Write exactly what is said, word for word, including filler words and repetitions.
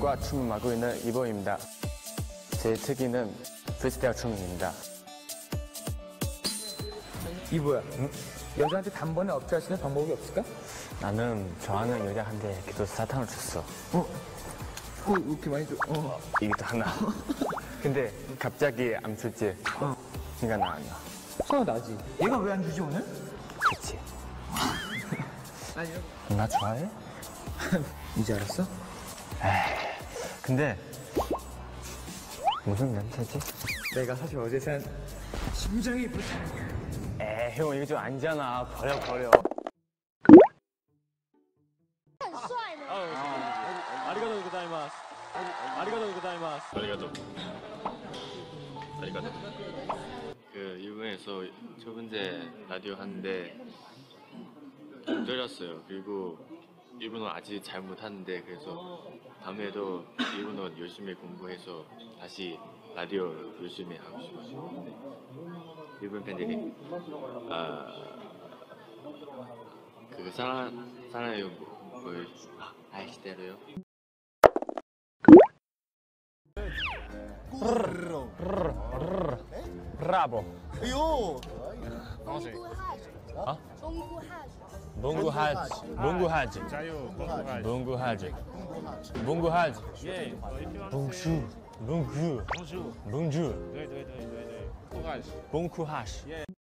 과 춤을 맡고 있는 이보입니다. 제 특기는 프리스타일 춤입니다. 이보야, 응? 여자한테 단번에 업자할 수 있는 방법이 없을까? 나는 좋아하는 여자한테 계속 사탕을 줬어. 어? 어, 이렇게 많이 줘. 어. 이것도 하나. 근데 갑자기 안 줬지? 어. 그러니까 나 아니야. 화가 나지. 얘가 왜 안 주지 오늘? 그치. 아니요. 나 좋아해? 이제 알았어? 에이, 근데 무슨 냄새지? 내가 사실 어제 산 심장이 불타는 에이, 형 이거 좀 아니잖아. 버려, 버려. 很帅呢。 아리가또 고자이마스. 아리가또 고자이마스. 아리가또. 아리가또. 그 일본에서 첫 번째 라디오 하는데 좀 떨렸어요. 그리고 일본어 아직 잘 못하는데 그래서 다음에도 일본어 열심히 공부해서 다시 라디오 열심히 하고 싶어요. 일본 팬들이 아그 사랑 사랑해요 뭘 아이시대로요. 브라보. 어? 몽구 하지. 몽구 하지. 몽구 하지. 몽구 하지. 예. 몽슈. 몽구. 몽주. 네네네네. 몽쿠 하시.